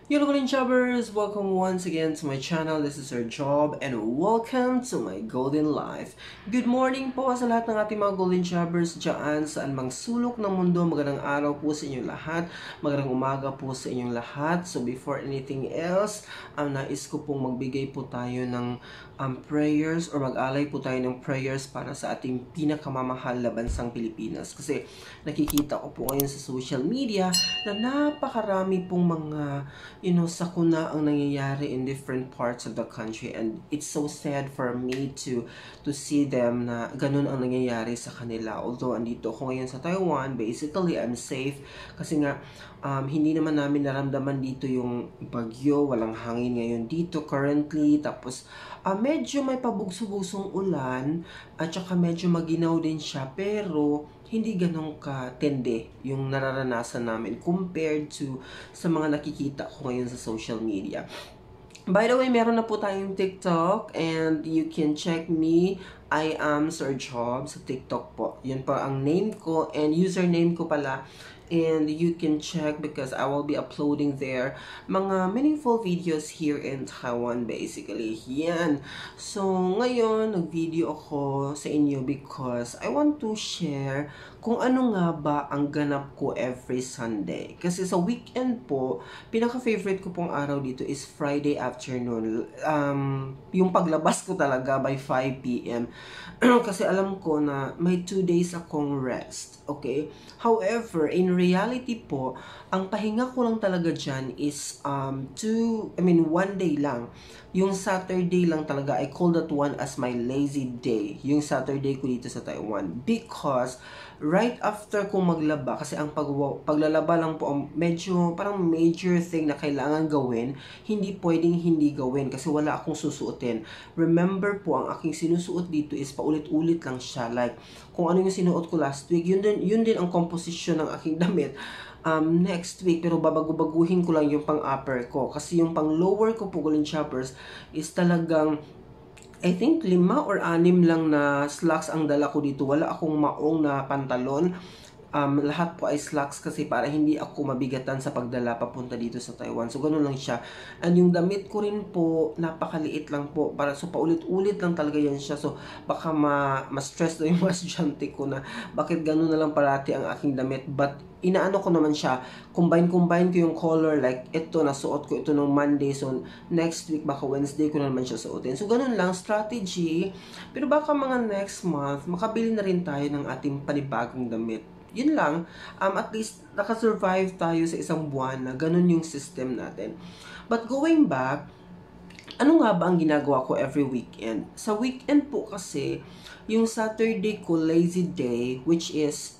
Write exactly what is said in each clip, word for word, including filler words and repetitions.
Hello Golden Jobbers! Welcome once again to my channel. This is our job and welcome to my Golden Life. Good morning po sa lahat ng ating mga Golden Jobbers dyan saan mang sulok ng mundo. Magandang araw po sa inyong lahat. Magandang umaga po sa inyong lahat. So before anything else, um, nais ko pong magbigay po tayo ng um, prayers or mag-alay po tayo ng prayers para sa ating pinakamamahal na bansang Pilipinas. Kasi nakikita ko po ngayon sa social media na napakarami pong mga you know, sakuna ang nangyayari in different parts of the country, and it's so sad for me to to see them na ganun ang nangyayari sa kanila. Although andito ako ngayon sa Taiwan, basically I'm safe kasi nga um, hindi naman namin naramdaman dito yung bagyo, walang hangin ngayon dito currently, tapos uh, medyo may pabugso-bugsong ulan at saka medyo maginaw din siya, pero hindi ganun katindi yung nararanasan namin compared to sa mga nakikita ko ngayon sa social media. By the way, meron na po tayong TikTok and you can check me. I am Sir Job sa TikTok po. Yun po ang name ko and username ko pala. And you can check because I will be uploading there mga meaningful videos here in Taiwan basically. Yan. So, ngayon, nag-video ako sa inyo because I want to share kung ano nga ba ang ganap ko every Sunday. Kasi sa weekend po, pinaka-favorite ko pong araw dito is Friday afternoon. Um, yung paglabas ko talaga by five p m Kasi alam ko na may two days akong rest. Okay? However, in reality po, ang pahinga ko lang talaga dyan is um, two, I mean, one day lang. Yung Saturday lang talaga, I call that one as my lazy day. Yung Saturday ko dito sa Taiwan. Because, right after kong maglaba, kasi ang pag paglalaba lang po, medyo parang major thing na kailangan gawin, hindi pwedeng hindi gawin kasi wala akong susuotin. Remember po, ang aking sinusuot dito is paulit-ulit lang siya. Like, kung ano yung sinuot ko last week, yun din, yun din ang composition ng aking damit um, next week, pero babago-baguhin ko lang yung pang-upper ko. Kasi yung pang-lower ko po, Golden Shoppers, is talagang I think lima or anim lang na slacks ang dala ko dito. Wala akong maong na pantalon. Um, lahat po ay slacks kasi para hindi ako mabigatan sa pagdala papunta dito sa Taiwan. So, ganun lang siya. And yung damit ko rin po, napakaliit lang po. Para, so, paulit-ulit lang talaga yan siya. So, baka ma-stress ma na yung mga estudyante ko na bakit ganun na lang parati ang aking damit. But, inaano ko naman siya. Combine-combine ko yung color. Like, ito, nasuot ko ito nung Monday. So, next week, baka Wednesday ko na naman siya suotin. So, ganun lang, strategy. Pero baka mga next month, makabili na rin tayo ng ating panibagong damit. Yun lang, um, at least nakasurvive tayo sa isang buwan na ganun yung system natin. But going back, ano nga ba ang ginagawa ko every weekend? Sa weekend po kasi, yung Saturday ko lazy day, which is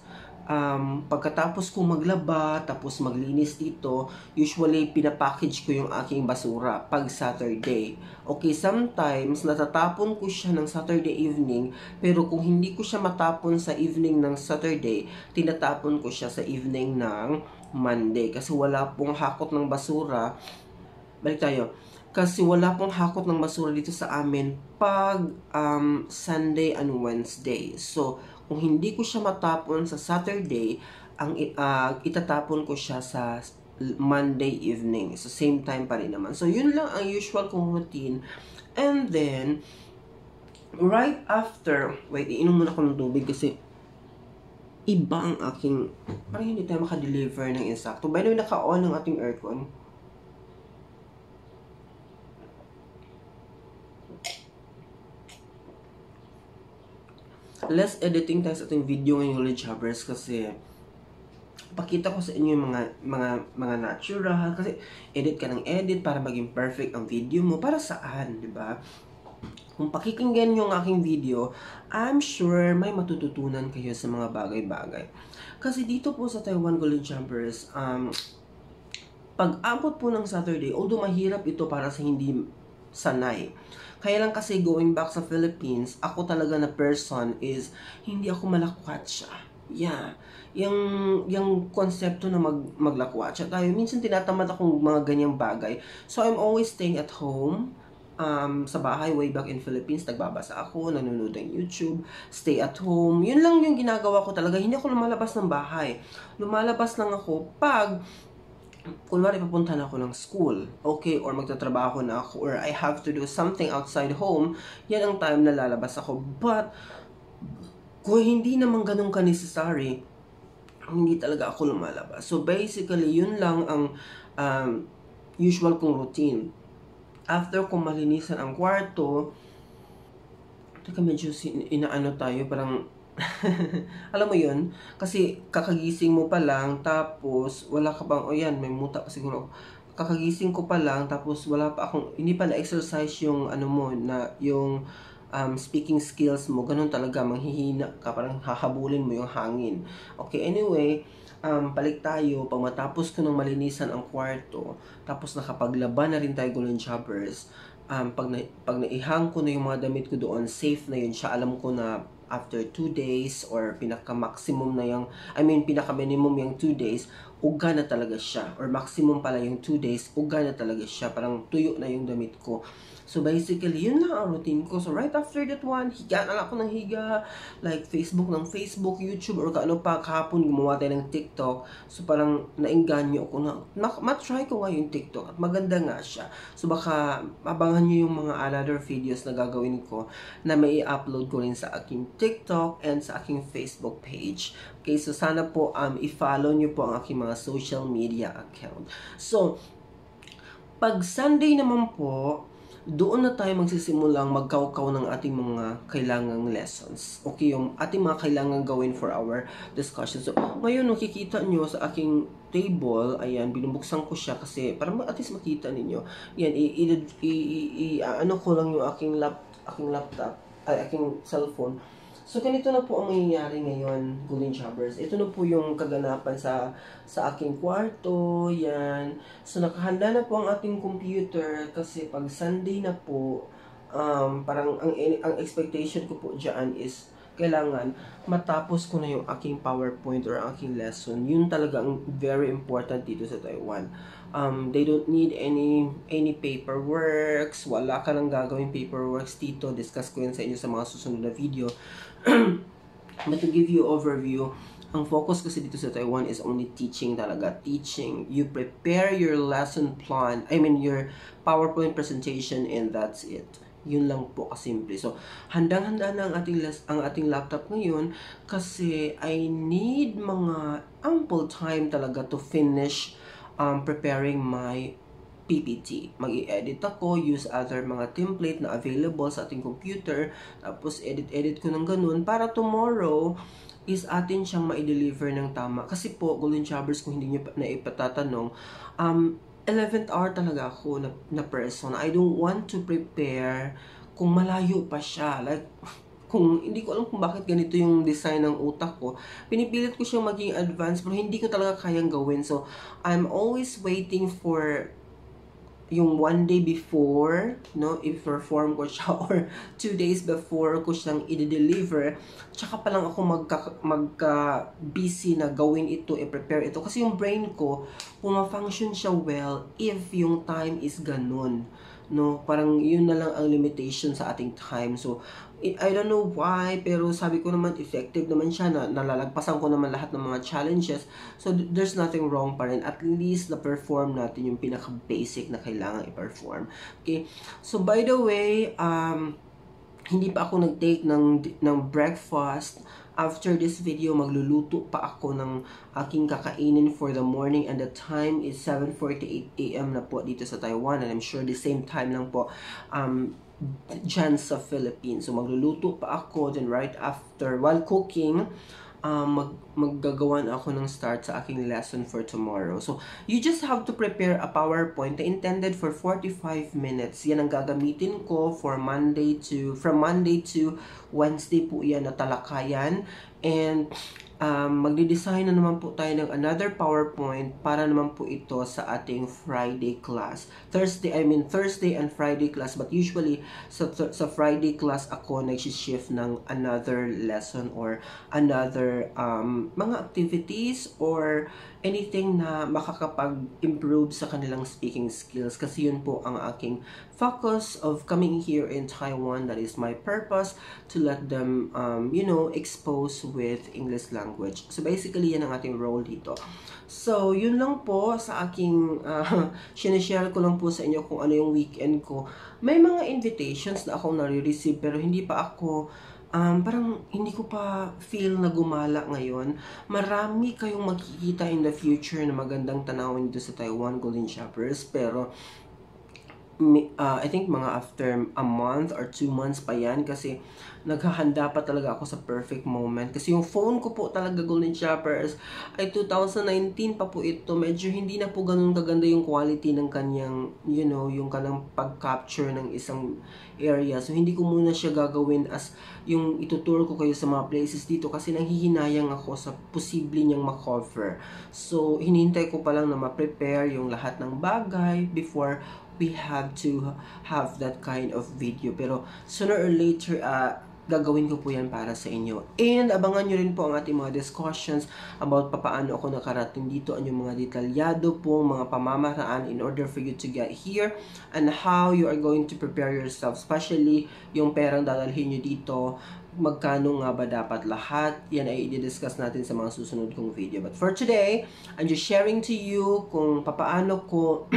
Um, pagkatapos kong maglaba, tapos maglinis dito, usually pinapackage ko yung aking basura pag Saturday. Okay, sometimes natatapon ko siya ng Saturday evening, pero kung hindi ko siya matapon sa evening ng Saturday, tinatapon ko siya sa evening ng Monday. Kasi wala pong hakot ng basura. Balik tayo. Kasi wala pong hakot ng basura dito sa amin pag um, Sunday and Wednesday. So, kung hindi ko siya matapon sa Saturday, ang uh, itatapon ko siya sa Monday evening. So, same time pa rin naman. So, yun lang ang usual kong routine. And then, right after, wait, iinom muna ko ng tubig kasi iba ang aking, parang hindi tayo makadeliver ng insakto. By the way, naka-on ang ating aircon. Less editing tayo sa ating video ngayon, Golden Jobbers, kasi pakita ko sa inyo yung mga mga mga natural, kasi edit ka ng edit para maging perfect ang video mo. Para saan, di ba? Kung pakikinggan yung aking video, I'm sure may matututunan kayo sa mga bagay-bagay. Kasi dito po sa Taiwan, Golden Jobbers, um, pag-abot po ng Saturday, although mahirap ito para sa hindi sanay. Kaya lang kasi going back sa Philippines, ako talaga na person is hindi ako malakwatsa. Yeah. Yung, yung konsepto na mag, maglakwatsa tayo, minsan tinatamad akong mga ganyang bagay. So, I'm always staying at home. Um, sa bahay, way back in Philippines, nagbabasa ako, nanonood ng YouTube, stay at home. Yun lang yung ginagawa ko talaga. Hindi ako lumalabas ng bahay. Lumalabas lang ako pag kunwari papuntahan ako ng school, okay, or magtatrabaho na ako, or I have to do something outside home, yan ang time na lalabas ako. But, kung hindi naman ganun ka-necessary, hindi talaga ako lumalabas. So, basically, yun lang ang um, usual kong routine. After kung malinisan ang kwarto, teka, medyo inaano tayo, parang alam mo yun, kasi kakagising mo pa lang, tapos wala ka pang, o oh yan, may muta pa siguro ako. Kakagising ko pa lang, tapos wala pa akong, hindi pa na-exercise yung ano mo, na yung um, speaking skills mo, ganun talaga, manghihina ka, parang hahabulin mo yung hangin. Okay, anyway, um, balik tayo, pag matapos ko ng malinisan ang kwarto, tapos nakapaglaban na rin tayo golden shoppers, um, pag, na, pag naihang ko na yung mga damit ko doon, safe na yun siya, alam ko na after two days or pinaka-maximum na yung, I mean, pinaka-minimum yung two days, uga na talaga siya. Or maximum pala yung two days, uga na talaga siya. Parang tuyo na yung damit ko. So basically, yun lang ang routine ko. So right after that one, higa na ako ng higa. Like Facebook ng Facebook, YouTube, or kaano pa. Kahapon gumawa tayo ng TikTok. So parang nainganyo ako na, matry ko nga yung TikTok. At maganda nga siya. So baka abangan nyo yung mga another videos na gagawin ko na may i-upload ko rin sa aking TikTok and sa aking Facebook page. Okay, so sana po um, i-follow nyo po ang aking mga social media account. So, pag Sunday naman po, doon na tayo magsisimulang magkaukaw ng ating mga kailangang lessons. Okay, yung ating mga kailangang gawin for our discussion. So, ngayon, nakikita nyo sa aking table, ayan, binubuksan ko siya kasi para at least makita ninyo. Yan, i, i, i, i ano ko lang yung aking, lap, aking laptop, ay, aking cellphone. So, ganito na po ang mangyayari ngayon, Golden Shoppers. Ito na po yung kaganapan sa sa aking kwarto, yan. So, nakahanda na po ang ating computer kasi pag Sunday na po, um, parang ang, ang expectation ko po dyan is kailangan matapos ko na yung aking PowerPoint or aking lesson. Yun talaga ang very important dito sa Taiwan. Um, they don't need any any paperworks. Wala ka nang gagawing paperworks dito. Discuss ko yun sa inyo sa mga susunod na video. But to give you overview, ang focus kasi dito sa Taiwan is only teaching talaga. Teaching. You prepare your lesson plan, I mean your PowerPoint presentation, and that's it. Yun lang po kasimple. So, handang-handa na ang ating, ang ating laptop ngayon kasi I need mga ample time talaga to finish um, preparing my P P T. Mag-i-edit ako, use other mga template na available sa ating computer, tapos edit-edit ko ng ganun para tomorrow is atin siyang ma-deliver ng tama. Kasi po, Golden Shoppers, kung hindi nyo na ipatatanong, um, eleventh hour talaga ako na, na person. I don't want to prepare kung malayo pa siya. Like, kung hindi ko alam kung bakit ganito yung design ng utak ko, pinipilit ko siyang maging advanced pero hindi ko talaga kayang gawin. So, I'm always waiting for yung one day before, no, i-perform ko siya, or two days before ko siyang i-deliver, tsaka pa lang ako magka, magka busy na gawin ito, i-prepare ito. Kasi yung brain ko, puma-function siya well if yung time is ganun. No, parang yun na lang ang limitation sa ating time. So, I don't know why, pero sabi ko naman, effective naman siya, na nalalagpasan ko naman lahat ng mga challenges. So, there's nothing wrong pa rin. At least, na-perform natin yung pinaka-basic na kailangan i-perform. Okay? So, by the way, um, hindi pa ako nag-take ng, ng breakfast. After this video, magluluto pa ako ng aking kakainin for the morning, and the time is seven forty-eight a m na po dito sa Taiwan, and I'm sure the same time lang po um, dyan sa Philippines. So magluluto pa ako, then right after, while cooking, um, mag maggagawan ako ng start sa aking lesson for tomorrow. So you just have to prepare a PowerPoint na intended for forty-five minutes. Yan ang gagamitin ko for Monday to, from Monday to Wednesday po yan na talakayan. And um, magde-design na naman po tayo ng another PowerPoint para naman po ito sa ating Friday class. Thursday, I mean Thursday and Friday class, but usually sa, sa Friday class ako nag-shift ng another lesson or another um, mga activities or anything na makakapag-improve sa kanilang speaking skills. Kasi yun po ang aking focus of coming here in Taiwan. That is my purpose, to let them, um, you know, expose with English language. So basically, yan ang ating role dito. So, yun lang po sa aking, uh, sinishare ko lang po sa inyo kung ano yung weekend ko. May mga invitations na akong nare-receive pero hindi pa ako, um, parang hindi ko pa feel na gumala ngayon. Marami kayong makikita in the future na magandang tanawin dito sa Taiwan, Golden Shoppers, pero uh, I think mga after a month or two months pa yan kasi naghahanda pa talaga ako sa perfect moment. Kasi yung phone ko po talaga, Golden Shoppers, ay two thousand nineteen pa po ito. Medyo hindi na po ganun kaganda yung quality ng kanyang, you know, yung kanyang pag-capture ng isang area. So, hindi ko muna siya gagawin as yung ituturo ko kayo sa mga places dito kasi nanghihinayang ako sa posible niyang makover. So, hinihintay ko pa lang na ma-prepare yung lahat ng bagay before we have to have that kind of video. Pero sooner or later, uh, gagawin ko po yan para sa inyo. And abangan nyo rin po ang ating mga discussions about papaano ako nakarating dito, ang yung mga detalyado po, mga pamamaraan in order for you to get here, and how you are going to prepare yourself, especially yung perang dadalhin nyo dito, magkano nga ba dapat lahat. Yan ay i-discuss natin sa mga susunod kong video. But for today, I'm just sharing to you kung papaano ko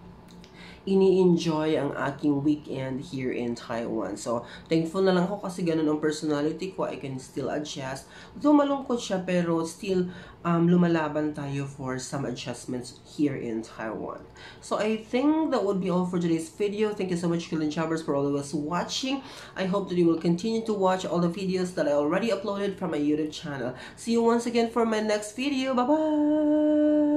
ini-enjoy ang aking weekend here in Taiwan. So, thankful na lang ako kasi ganun ang personality ko. I can still adjust. Though malungkot siya, pero still um, lumalaban tayo for some adjustments here in Taiwan. So, I think that would be all for today's video. Thank you so much, Golden Shoppers, for always watching. I hope that you will continue to watch all the videos that I already uploaded from my YouTube channel. See you once again for my next video. Bye-bye!